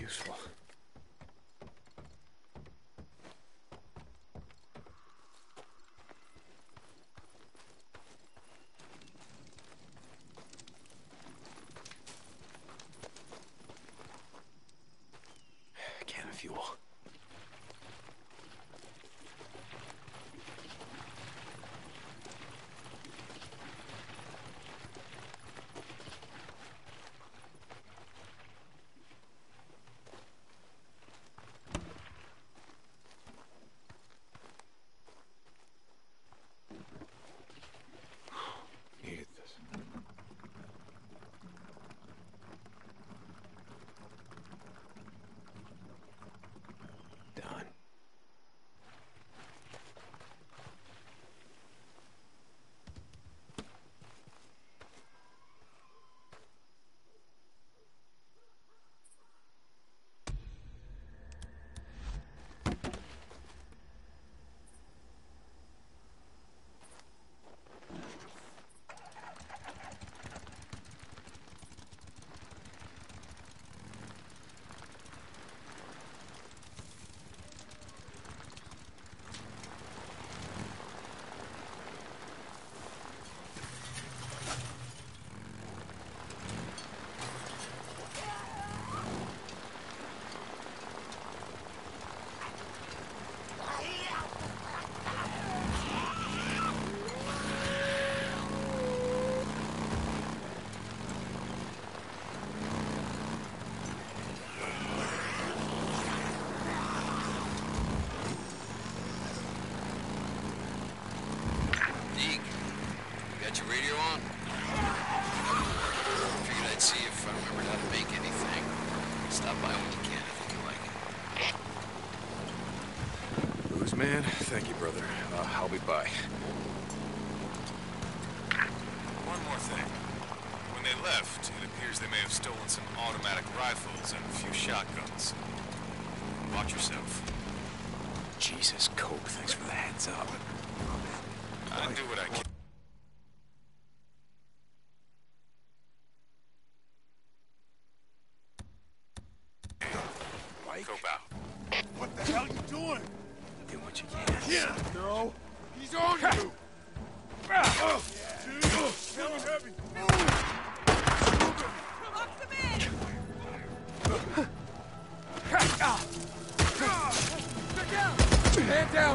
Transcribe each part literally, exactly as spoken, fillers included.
useful. Can of fuel. Needed this. Done. Got your radio on? Figured I'd see if I remembered how to make anything. Stop by when you can, I think you'll like it. Booze man, thank you, brother. Uh, I'll be by. One more thing. When they left, it appears they may have stolen some automatic rifles and a few shotguns. Watch yourself. Jesus, Coke, thanks for the heads up. I do what I can. Cope out. What the hell you doing? Do what you can. Yeah. No. He's on you. Oh, dude. Hell heavy. Lock them in. Hand down.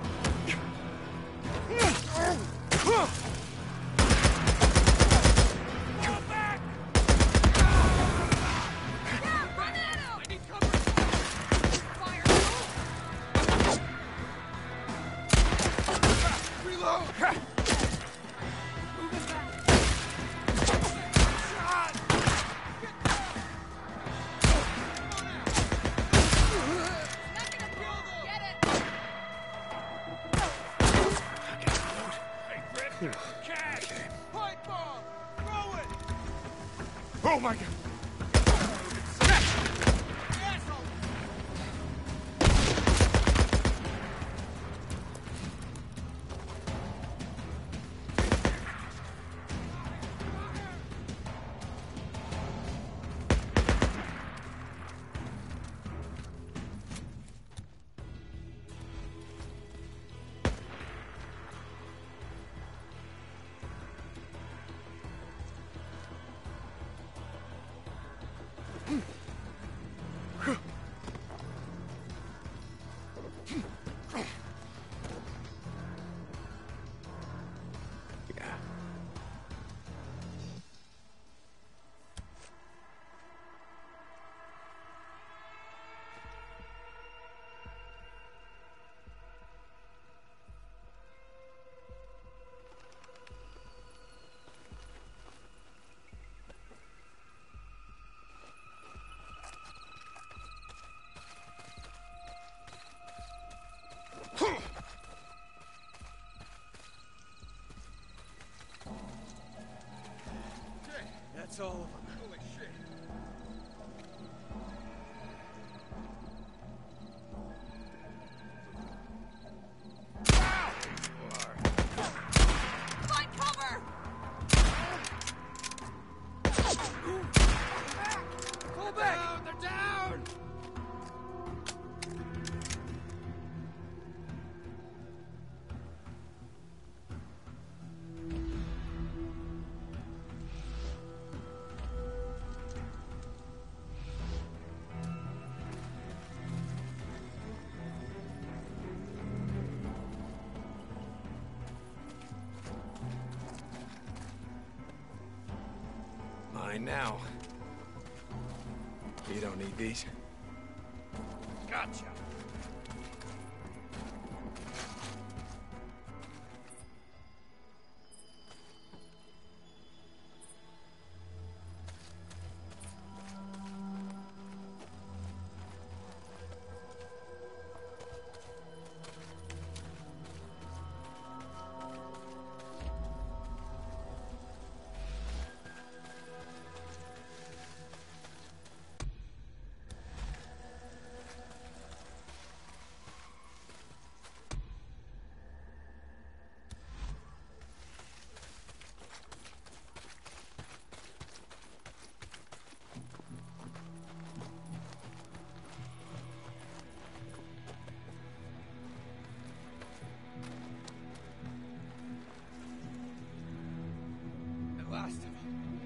Oh my God! now. You don't need these. Gotcha. Last of it.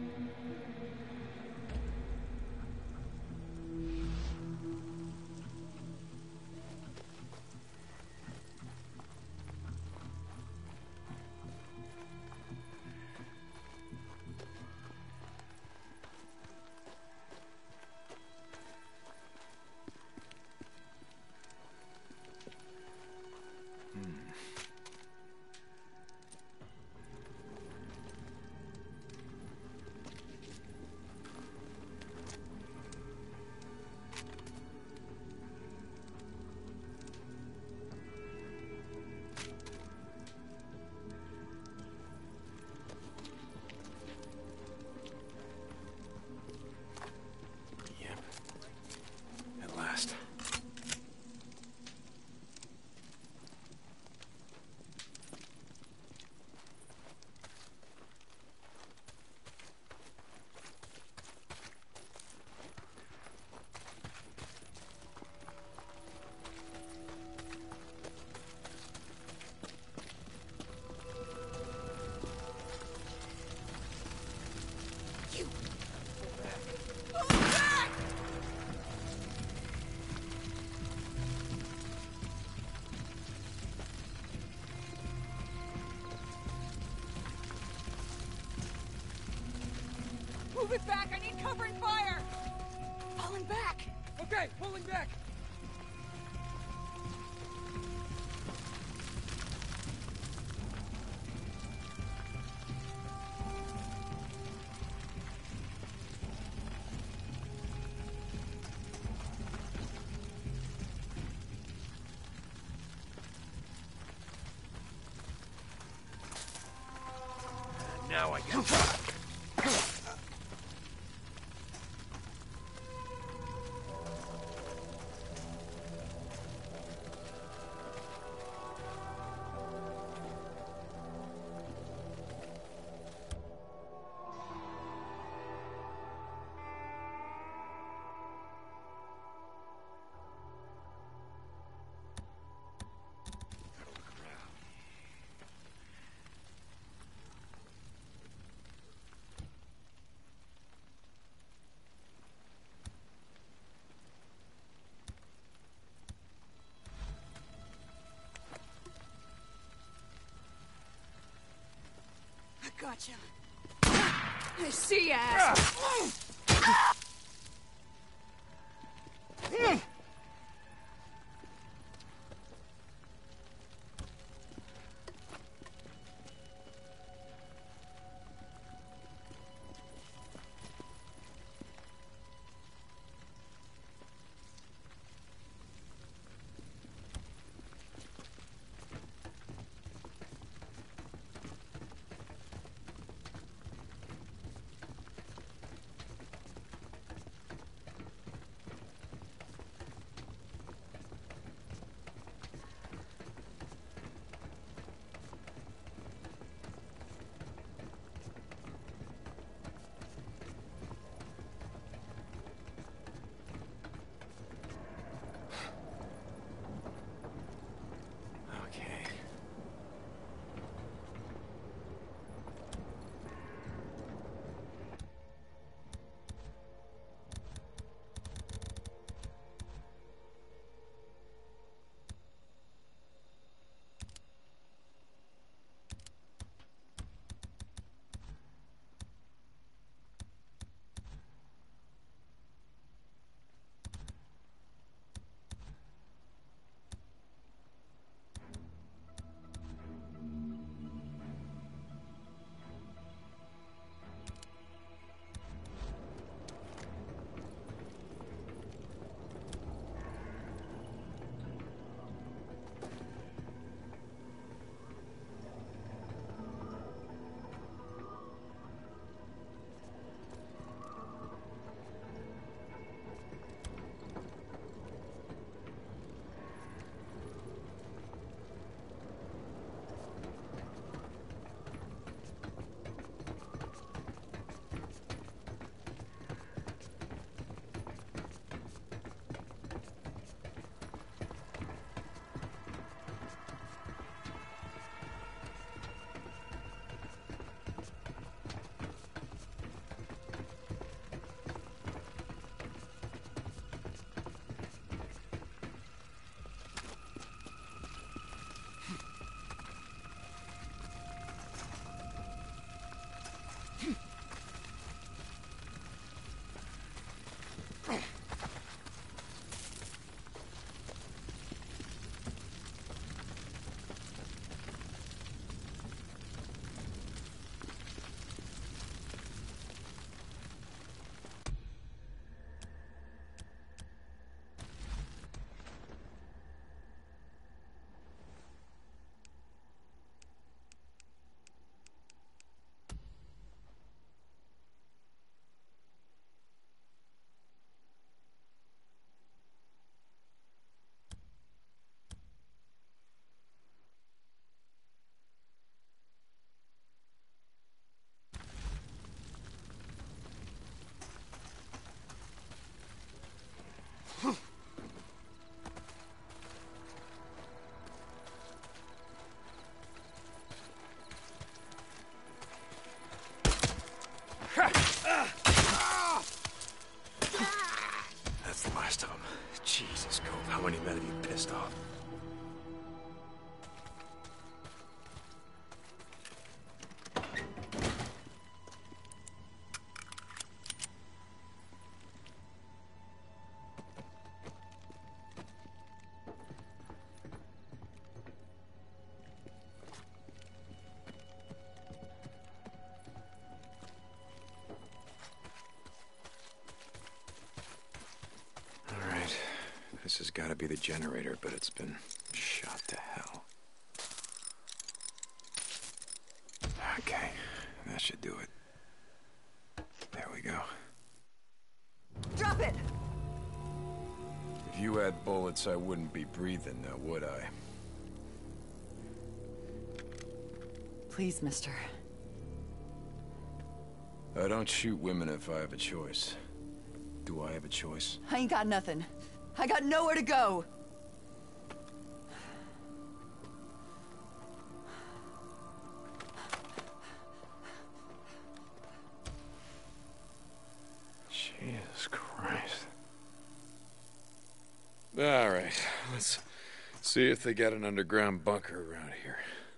At last. Move it back! I need cover and fire! Falling back! Okay, pulling back. Now I get. Gotcha. I see ya, ass. last of them. Jesus, Cove, how many men have you pissed off? This has got to be the generator, but it's been shot to hell. Okay, that should do it. There we go. Drop it! If you had bullets, I wouldn't be breathing now, would I? Please, mister. I don't shoot women if I have a choice. Do I have a choice? I ain't got nothing. I got nowhere to go. Jesus Christ. All right, let's see if they got an underground bunker around here.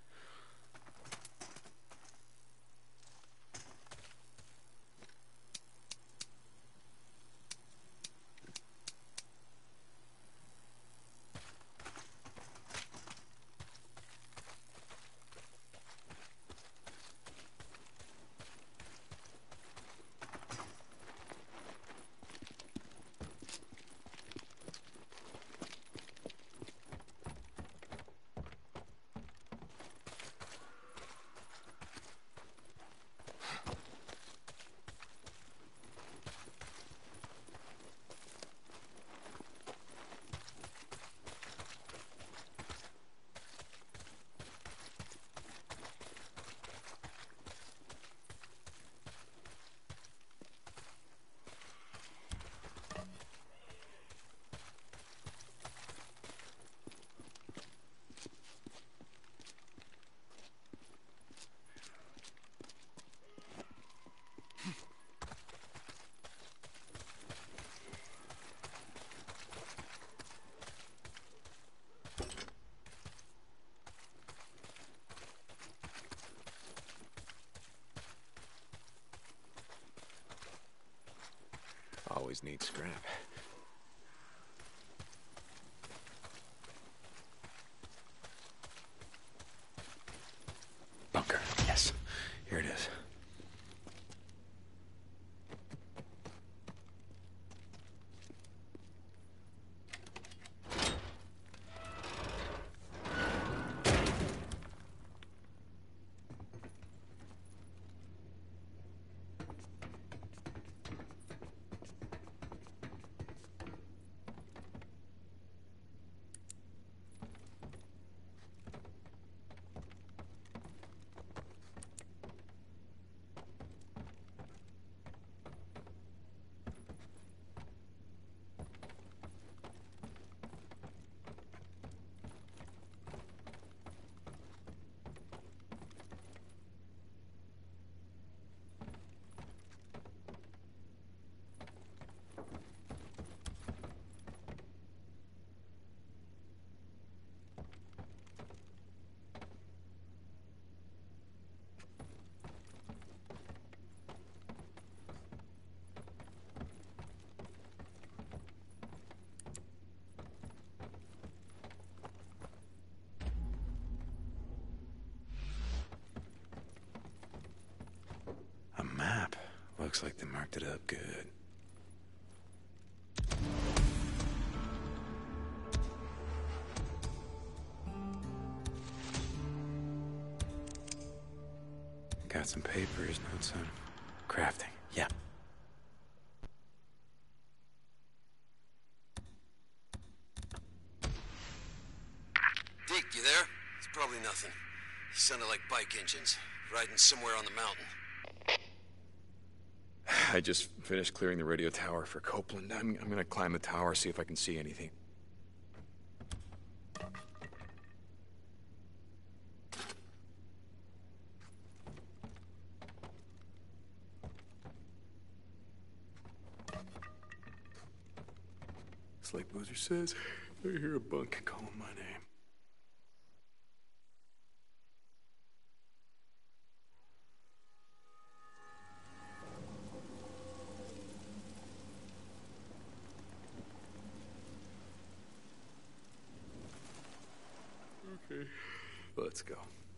Always need scrap. Bunker, yes. Here it is. Looks like they marked it up good. Got some papers, notes on crafting. Yeah. Deke, you there? It's probably nothing. He sounded like bike engines, riding somewhere on the mountain. I just finished clearing the radio tower for Copeland. I'm, I'm gonna climb the tower, see if I can see anything. It's like Boozer says, I hear a bunk calling my name. Okay, let's go.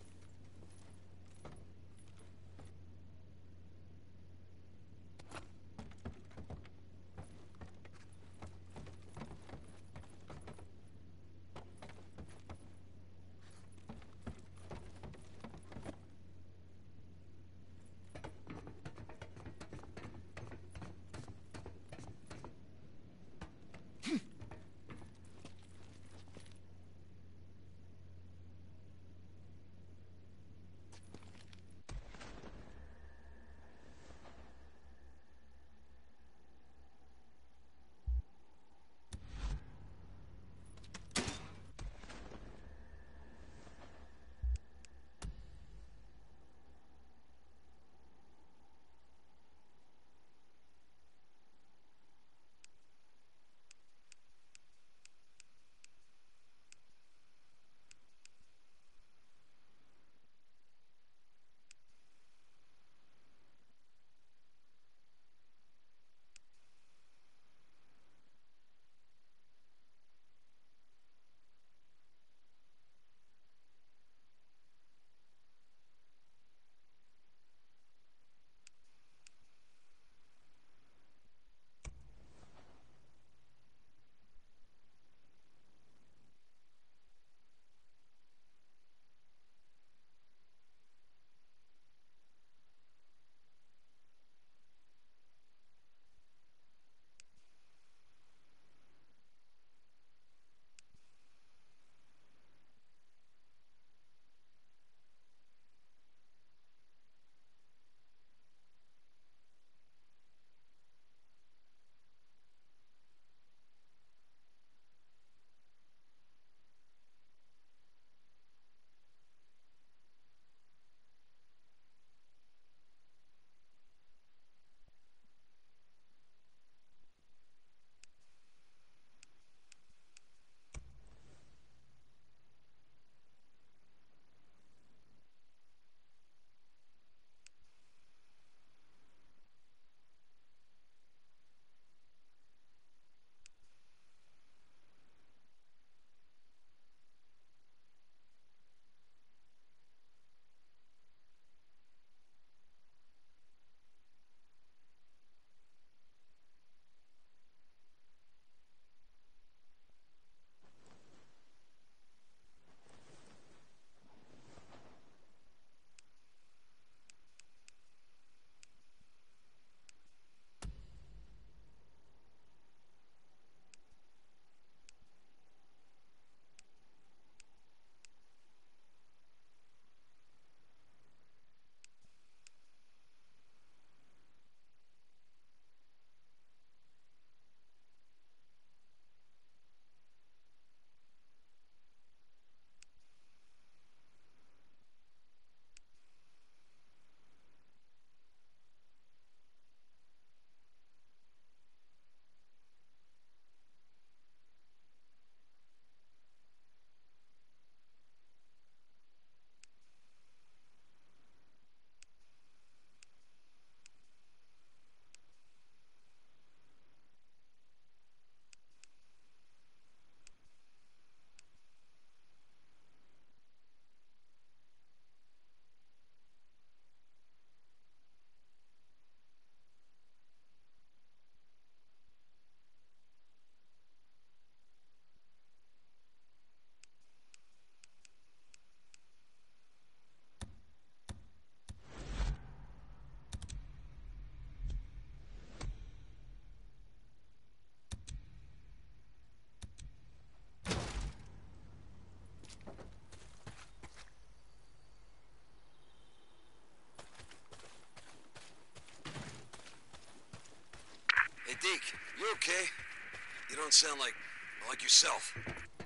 Hey, Deke, you okay? You don't sound like, like yourself.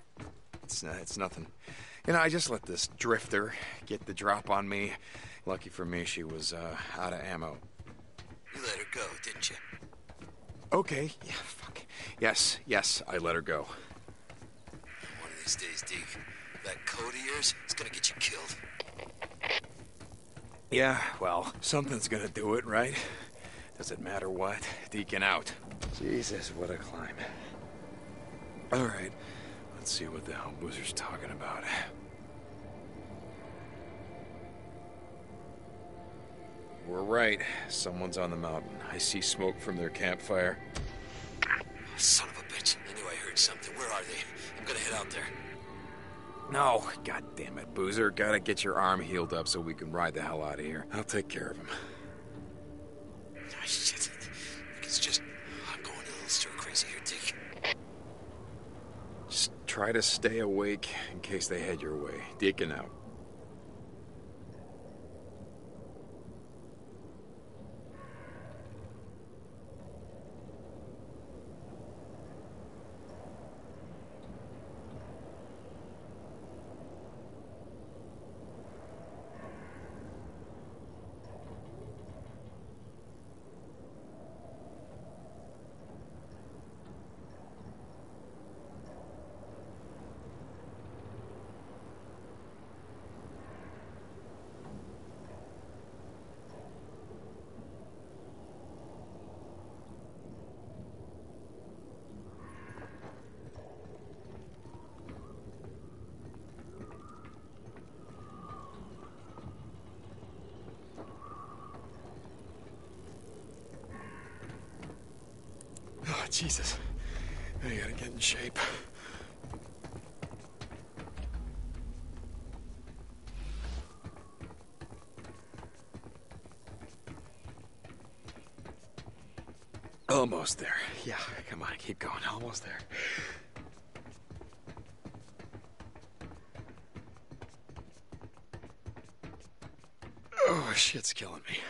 It's, uh, it's nothing. You know, I just let this drifter get the drop on me. Lucky for me, she was uh, out of ammo. You let her go, didn't you? Okay, yeah, fuck. Yes, yes, I let her go. One of these days, Deke, that code of yours is gonna get you killed. Yeah, well, something's gonna do it, right? Does it matter what? Deacon out. Jesus, what a climb. All right, let's see what the hell Boozer's talking about. We're right. Someone's on the mountain. I see smoke from their campfire. Son of a bitch. I knew I heard something. Where are they? I'm gonna head out there. No, god damn it, Boozer. Gotta get your arm healed up so we can ride the hell out of here. I'll take care of him. Ah, shit. It's just... I'm going a little stir crazy here, Dick. Just try to stay awake in case they head your way. Deacon out. Oh, Jesus. I gotta get in shape. Almost there. Yeah, come on, keep going. Almost there. Oh, shit's killing me.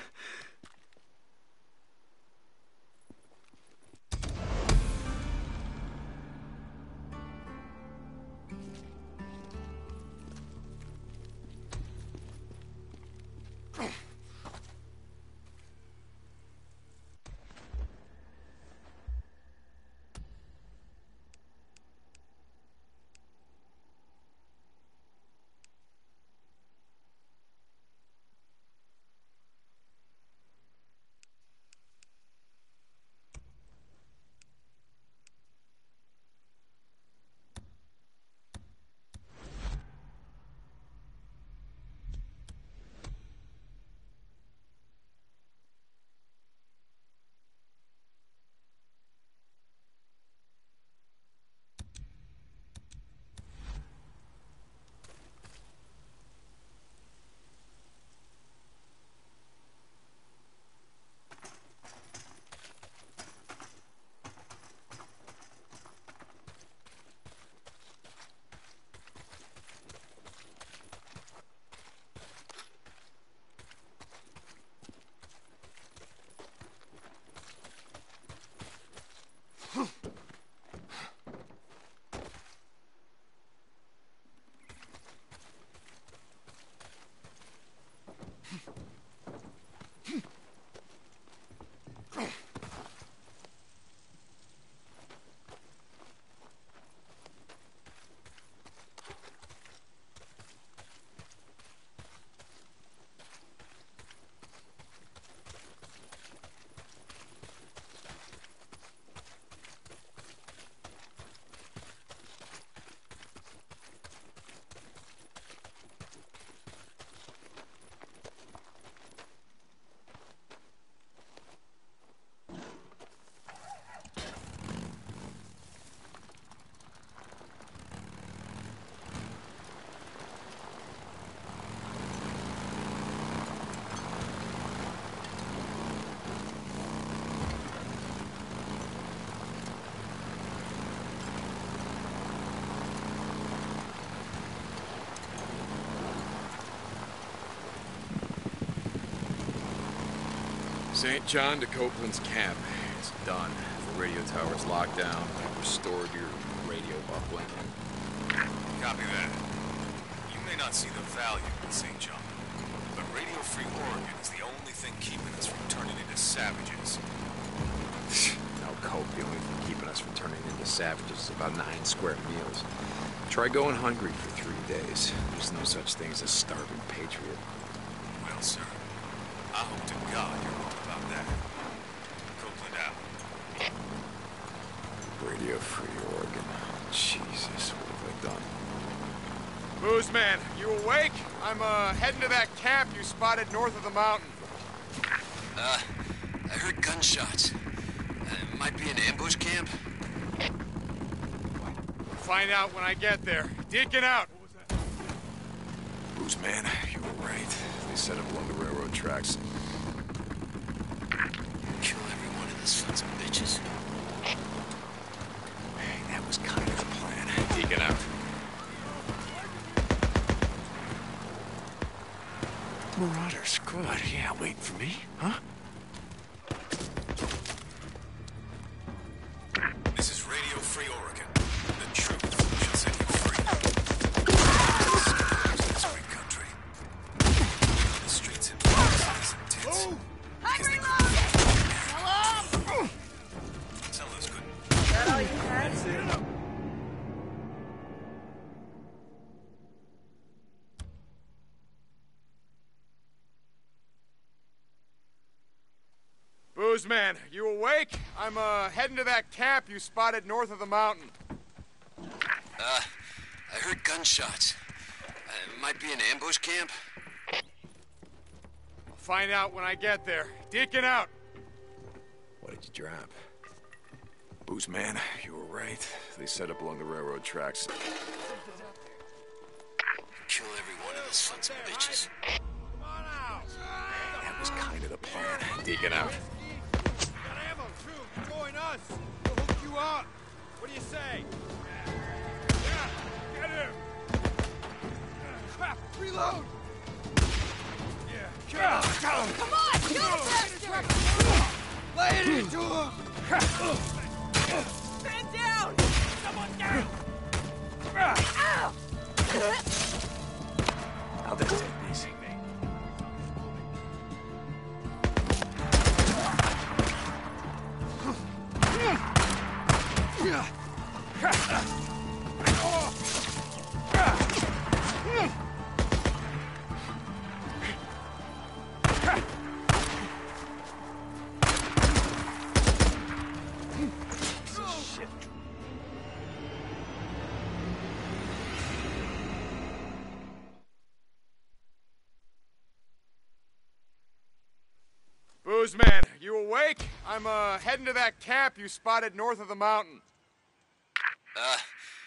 Saint John to Copeland's camp. It's done. The radio tower's locked down. I've restored your radio uplink. Copy that. You may not see the value in Saint John, but Radio Free Oregon is the only thing keeping us from turning into savages. Now cope. The only thing keeping us from turning into savages is about nine square meals. Try going hungry for three days. There's no such thing as a starving patriot. Well, sir, I hope to God you're wrong about that. Copeland out. Radio Free Oregon. Jesus, what have I done? Booze man, you awake? I'm, uh, heading to that camp you spotted north of the mountain. Uh, I heard gunshots. Uh, it might be an ambush camp. Find out when I get there. Deacon out. Booze man, you were right. They set up along the railroad tracks. Kill every one of the sons of bitches. Hey, that was kind of the plan. Deacon out. Marauders, good. Yeah, waiting for me, huh? This is Radio Free Oregon. The truth shall set you free. This free country. The streets and places and tents. I'm reloading! Hello? Tell those good. Is that all you had? Booze man, you awake? I'm, uh, heading to that camp you spotted north of the mountain. Uh, I heard gunshots. Uh, it might be an ambush camp. I'll find out when I get there. Deacon out. What did you drop? Booze man, you were right. They set up along the railroad tracks. Kill every one of the sons of bitches. Come on out. That was kind of the plan. Deacon out. Got ammo, too. Join us. We'll hook you up. What do you say? Yeah, get him. Crap, reload. Yeah, kill him. Kill him. Come on, kill the bastard! Lay it into him. Stand down! Someone down. Ow! I'll just take these. Booze man, you awake? I'm, uh, heading to that camp you spotted north of the mountain. Uh,